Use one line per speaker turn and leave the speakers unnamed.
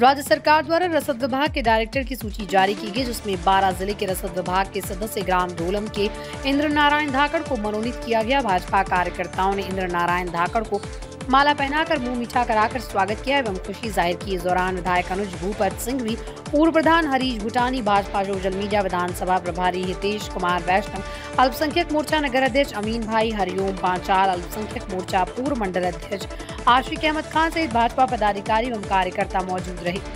राज्य सरकार द्वारा रसद विभाग के डायरेक्टर की सूची जारी की गई, जिसमें 12 जिले के रसद विभाग के सदस्य ग्राम ढोलम के इंद्र नारायण धाकड़ को मनोनीत किया गया। भाजपा कार्यकर्ताओं ने इंद्र नारायण धाकड़ को माला पहनाकर मुंह मीठा कराकर स्वागत किया एवं खुशी जाहिर की। इस दौरान विधायक अनुज भूपत सिंघवी, पूर्व प्रधान हरीश भूटानी, भाजपा सोशल मीडिया विधानसभा प्रभारी हितेश कुमार वैष्णव, अल्पसंख्यक मोर्चा नगर अध्यक्ष अमीन भाई, हरिओम पांचाल, अल्पसंख्यक मोर्चा पूर्व मंडल अध्यक्ष आशिक अहमद खान सहित भाजपा पदाधिकारी एवं कार्यकर्ता मौजूद रहे।